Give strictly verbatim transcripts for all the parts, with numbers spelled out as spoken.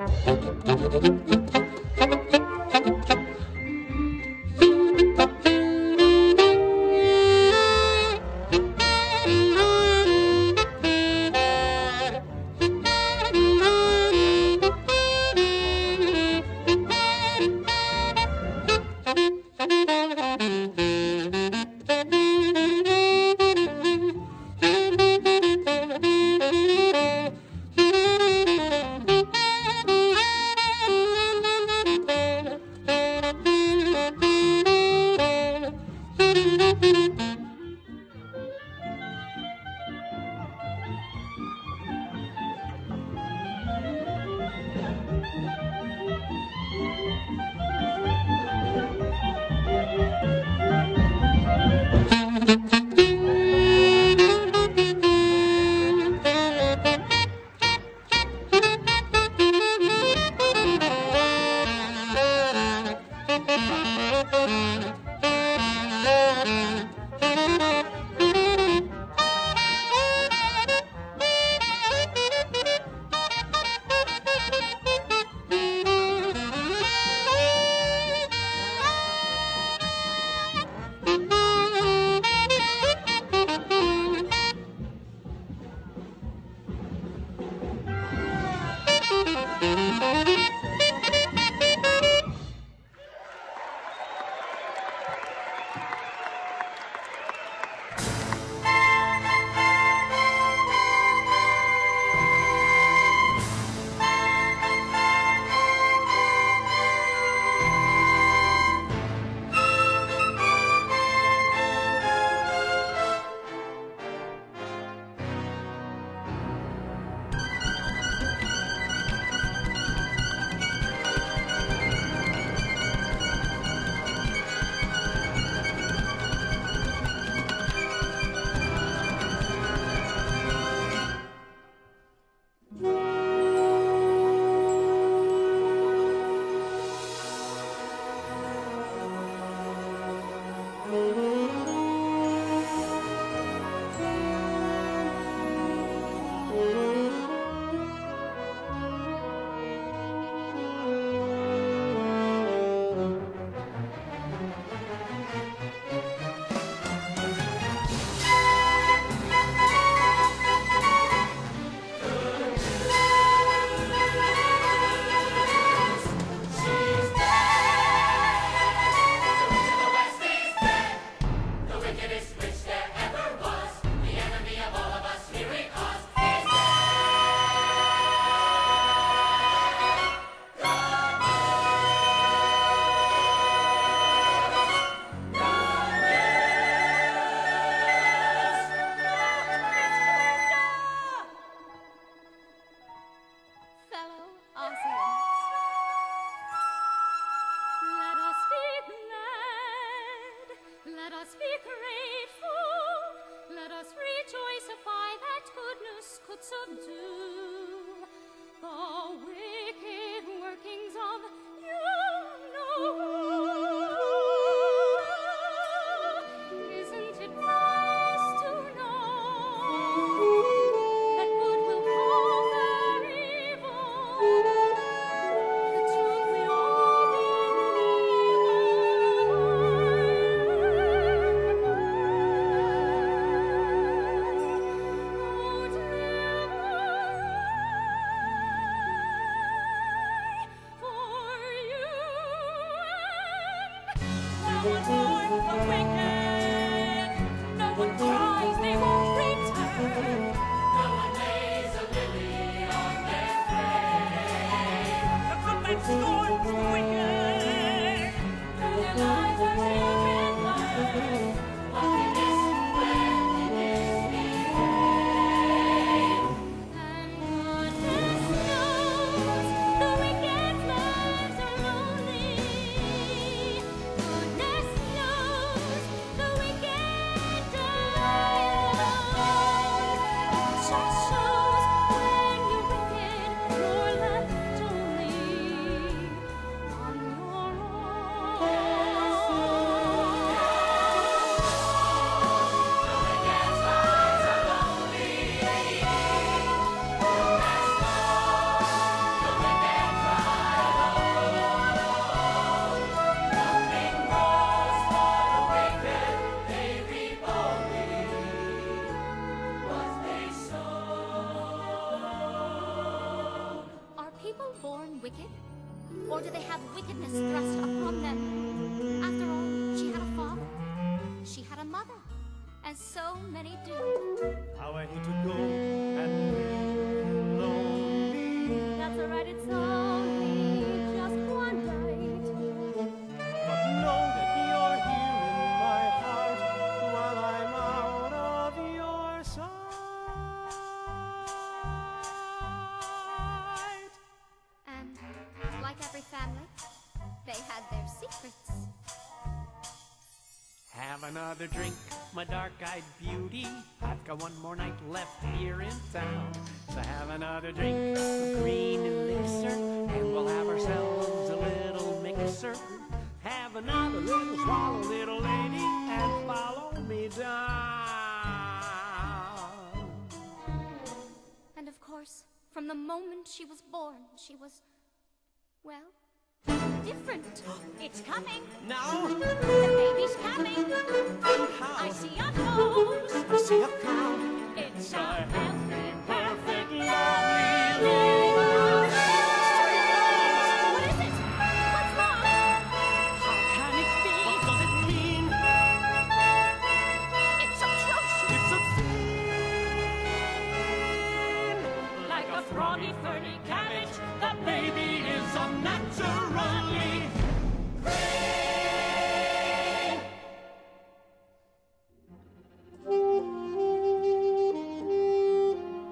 Shows when you're wicked, you're left only wicked? Or do they have wickedness thrust upon them? After all, she had a father, she had a mother, as so many do. How I hate to go and leave you lonely. That's all right, it's only just one night. But know that you're here in my heart while I'm out of your sight. And like every family, they had their secrets. Have another drink, my dark-eyed beauty. I've got one more night left here in town. So have another drink of green elixir, and we'll have ourselves a little mixer. Have another little swallow, little lady, and follow me down. And of course, from the moment she was born, she was, well, different. It's coming. Now? The baby's coming. How? I see a nose. I see a cow. It's a healthy, Perfect, lovely lovely What is it? What's wrong? How can it be? What does it mean? It's atrocious. It's obscene. Like a froggy, ferny cabbage, The baby is unnaturally great.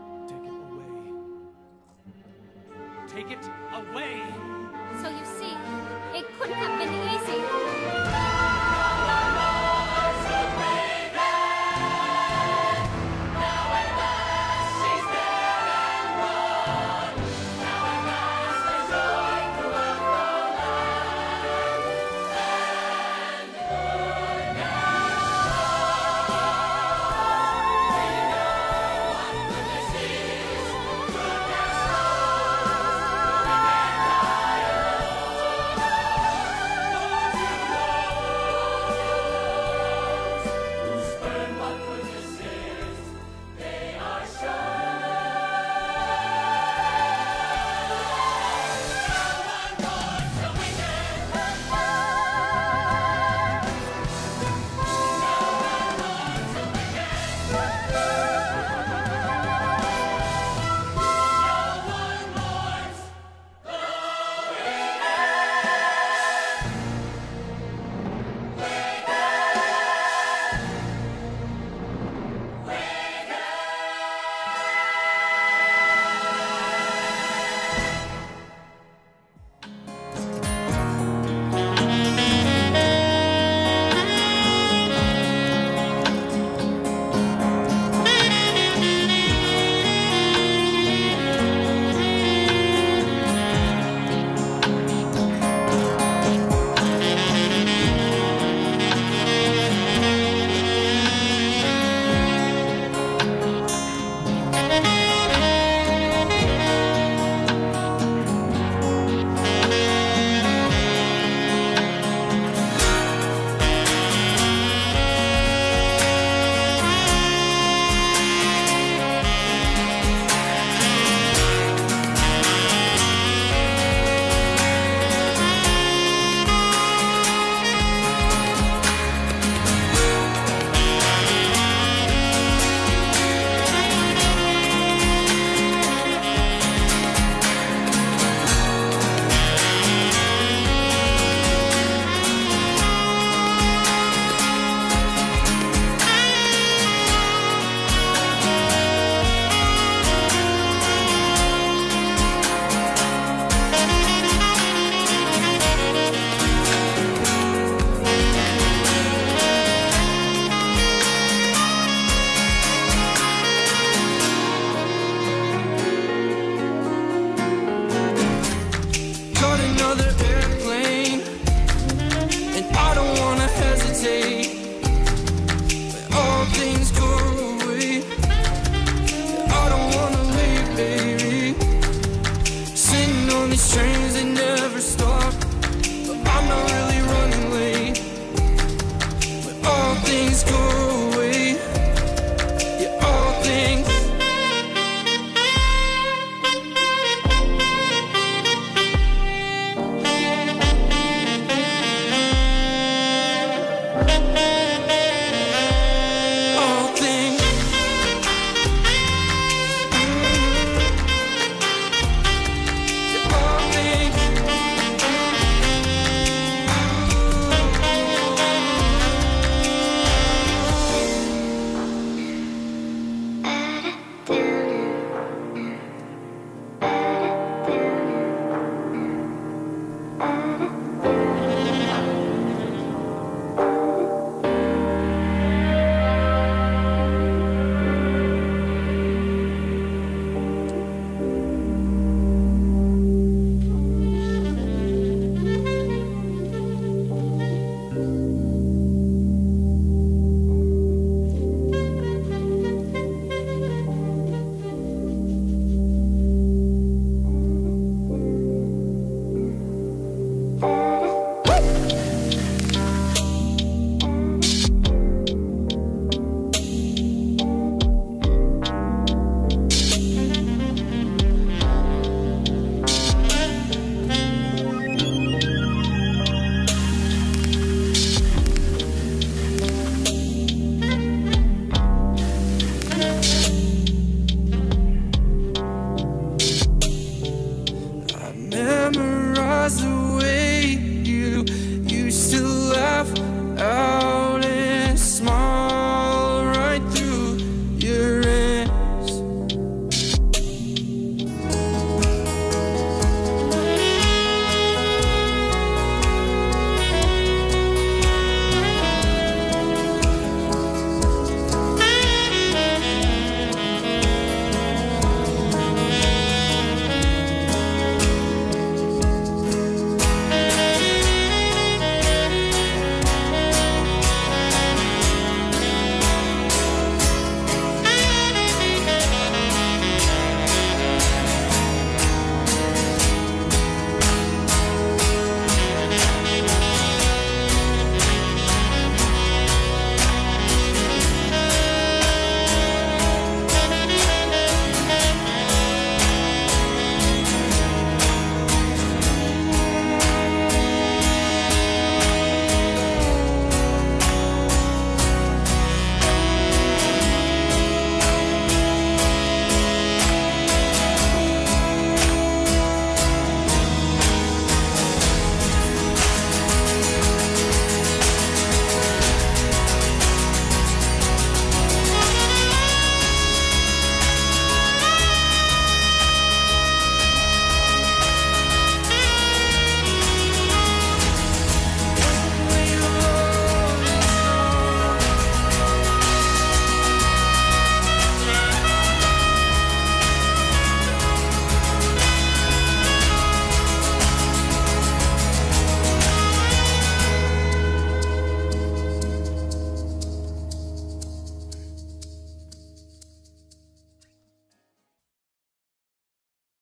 memorize the